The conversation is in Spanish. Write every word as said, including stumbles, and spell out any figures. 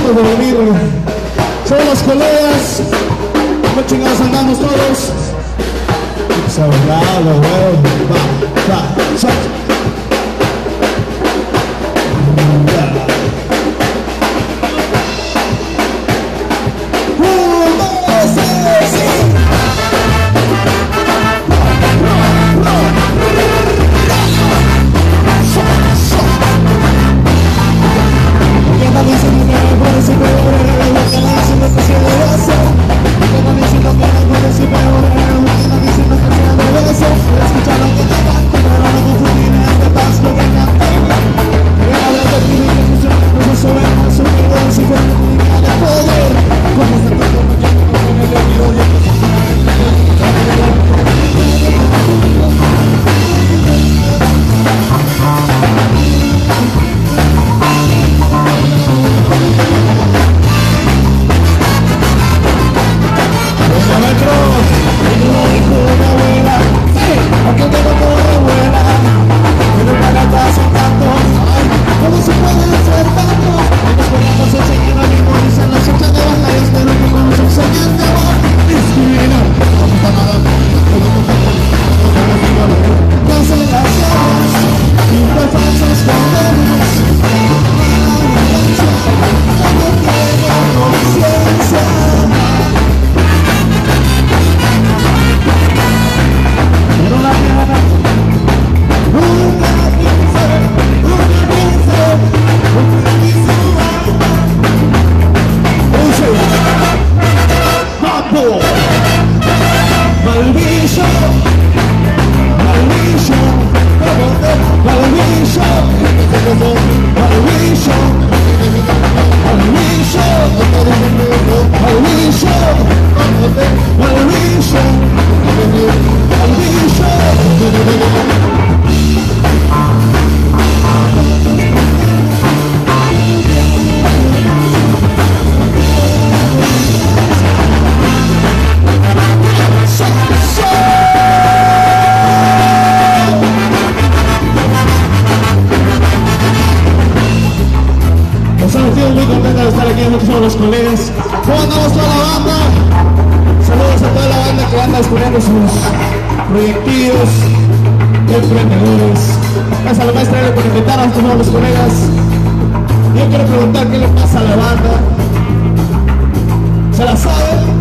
contentos de venir. Son los colegas. ¿Cómo chingados andamos todos? Sabrado, güey. Va, va, shot. Muy contenta de estar aquí, muchos son los colegas. ¿Cómo andamos toda la banda? Saludos a toda la banda que anda descubriendo sus proyectillos, emprendedores. Gracias a la maestra L por invitarnos, todos los colegas. Yo quiero preguntar qué le pasa a la banda. ¿Se la sabe?